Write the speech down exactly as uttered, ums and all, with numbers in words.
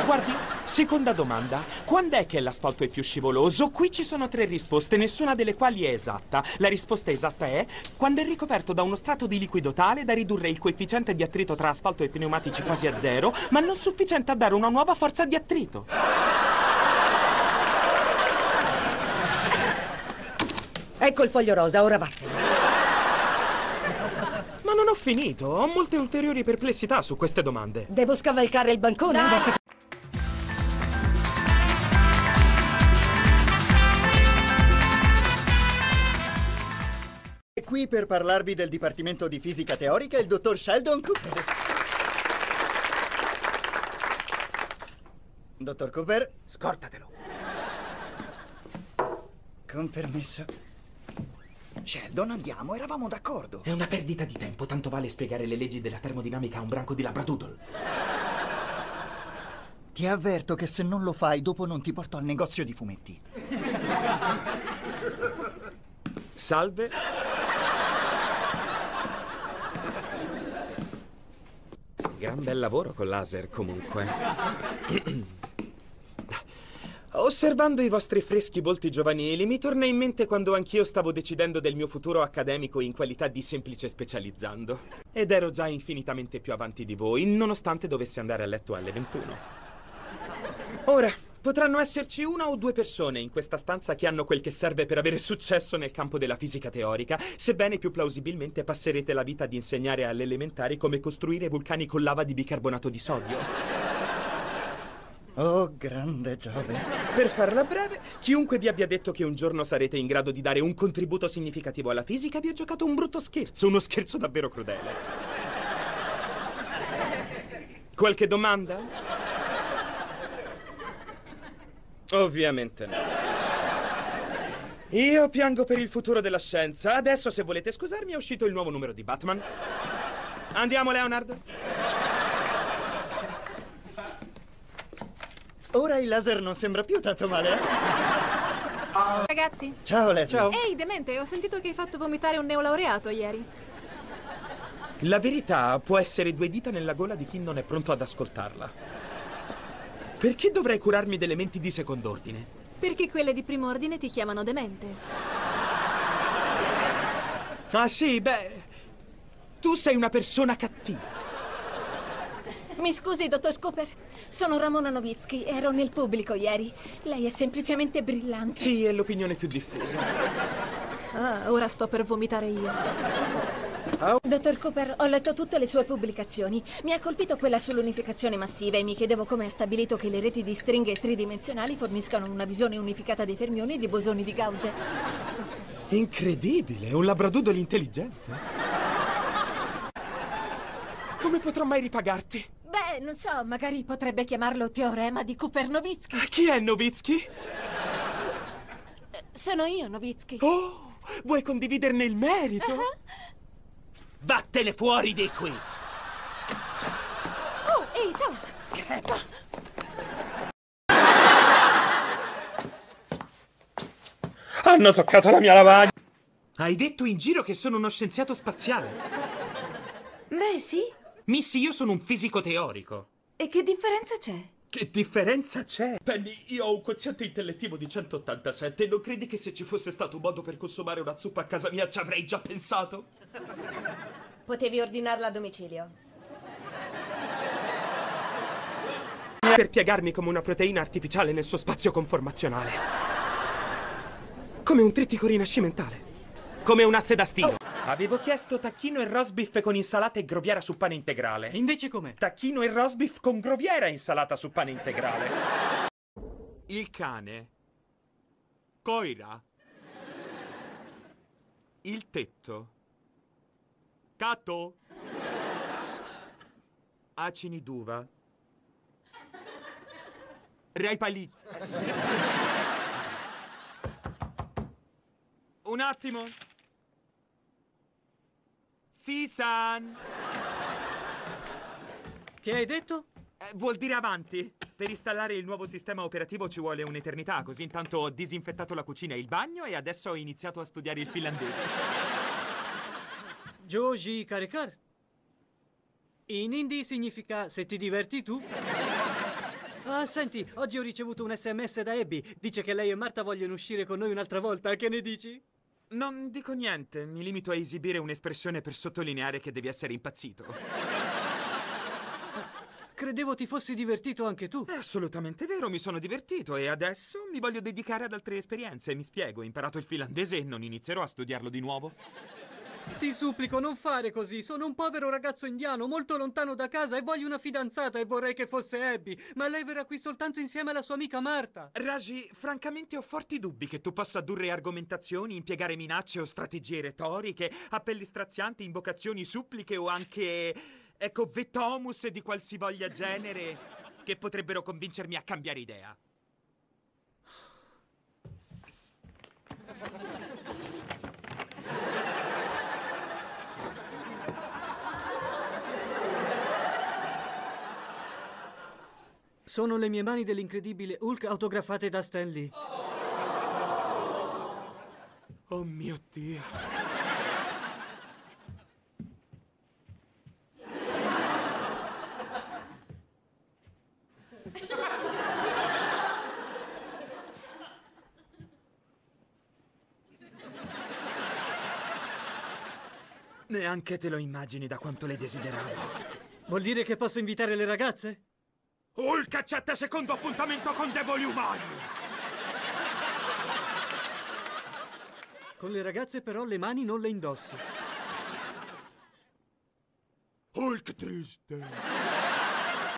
Guardi, seconda domanda. Quando è che l'asfalto è più scivoloso? Qui ci sono tre risposte, nessuna delle quali è esatta. La risposta esatta è quando è ricoperto da uno strato di liquido tale da ridurre il coefficiente di attrito tra asfalto e pneumatici quasi a zero, ma non sufficiente a dare una nuova forza di attrito. Ecco il foglio rosa, ora vattene. Ma non ho finito, ho molte ulteriori perplessità su queste domande. Devo scavalcare il bancone? Dai. Basta... È qui per parlarvi del Dipartimento di Fisica Teorica il dottor Sheldon Cooper. Dottor Cooper? Scordatelo. Con permesso. Sheldon, andiamo, eravamo d'accordo. È una perdita di tempo, tanto vale spiegare le leggi della termodinamica a un branco di labradoodle. Ti avverto che se non lo fai, dopo non ti porto al negozio di fumetti. Salve. Gran bel lavoro col laser, comunque. Osservando i vostri freschi volti giovanili, mi torna in mente quando anch'io stavo decidendo del mio futuro accademico in qualità di semplice specializzando. Ed ero già infinitamente più avanti di voi, nonostante dovessi andare a letto alle ventuno. Ora, potranno esserci una o due persone in questa stanza che hanno quel che serve per avere successo nel campo della fisica teorica, sebbene più plausibilmente passerete la vita ad insegnare alle elementari come costruire vulcani con lava di bicarbonato di sodio. Oh, grande Giove. Per farla breve, chiunque vi abbia detto che un giorno sarete in grado di dare un contributo significativo alla fisica vi ha giocato un brutto scherzo, uno scherzo davvero crudele. Qualche domanda? Ovviamente no. Io piango per il futuro della scienza. Adesso, se volete scusarmi, è uscito il nuovo numero di Batman. Andiamo, Leonard. Ora il laser non sembra più tanto male, eh? Ragazzi. Ciao, Leslie. Ciao. Ehi, demente, ho sentito che hai fatto vomitare un neolaureato ieri. La verità può essere due dita nella gola di chi non è pronto ad ascoltarla. Perché dovrei curarmi delle menti di second'ordine? Perché quelle di primo ordine ti chiamano demente. Ah sì, beh... Tu sei una persona cattiva. Mi scusi, dottor Cooper. Sono Ramona Novitsky. Ero nel pubblico ieri. Lei è semplicemente brillante. Sì, è l'opinione più diffusa. Ah, ora sto per vomitare io. Oh. Dottor Cooper, ho letto tutte le sue pubblicazioni. Mi ha colpito quella sull'unificazione massiva e mi chiedevo come ha stabilito che le reti di stringhe tridimensionali forniscano una visione unificata dei fermioni e dei bosoni di Gauge. Incredibile, un labradoodle intelligente. Come potrò mai ripagarti? Beh, non so, magari potrebbe chiamarlo teorema di Cooper-Novitsky. Chi è Novitsky? Sono io, Novitsky. Oh, vuoi condividerne il merito? Uh-huh. Vattene fuori di qui! Oh, ehi, ciao! Hanno toccato la mia lavagna! Hai detto in giro che sono uno scienziato spaziale? Beh, sì. Missy, io sono un fisico teorico. E che differenza c'è? Che differenza c'è? Penny, io ho un quoziente intellettivo di centottantasette. Non credi che se ci fosse stato un modo per consumare una zuppa a casa mia ci avrei già pensato? Potevi ordinarla a domicilio. Per piegarmi come una proteina artificiale nel suo spazio conformazionale. Come un trittico rinascimentale. Come un asse da stiro. Oh. Avevo chiesto tacchino e rosbif con insalata e groviera su pane integrale. E invece com'è? Tacchino e rosbif con groviera e insalata su pane integrale. Il cane. Coira. Il tetto. Cato. Acini d'uva. Raipali. Un attimo. Sisan. Che hai detto? Eh, vuol dire avanti. Per installare il nuovo sistema operativo ci vuole un'eternità, così intanto ho disinfettato la cucina e il bagno e adesso ho iniziato a studiare il finlandese. Joji Karikar. In hindi significa se ti diverti tu. Ah, senti, oggi ho ricevuto un sms da Abby. Dice che lei e Marta vogliono uscire con noi un'altra volta. Che ne dici? Non dico niente, mi limito a esibire un'espressione per sottolineare che devi essere impazzito. Credevo ti fossi divertito anche tu. È assolutamente vero, mi sono divertito e adesso mi voglio dedicare ad altre esperienze. Mi spiego, ho imparato il finlandese e non inizierò a studiarlo di nuovo. Ti supplico, non fare così. Sono un povero ragazzo indiano, molto lontano da casa e voglio una fidanzata e vorrei che fosse Abby. Ma lei verrà qui soltanto insieme alla sua amica Marta. Raji, francamente ho forti dubbi che tu possa addurre argomentazioni, impiegare minacce o strategie retoriche, appelli strazianti, invocazioni, suppliche o anche, ecco, vetomus di qualsivoglia genere che potrebbero convincermi a cambiare idea. Sono le mie mani dell'incredibile Hulk autografate da Stan Lee. Oh mio Dio. Neanche te lo immagini da quanto le desideravo. Vuol dire che posso invitare le ragazze? Hulk accetta secondo appuntamento con Devoli Umani! Con le ragazze però le mani non le indosso. Hulk triste!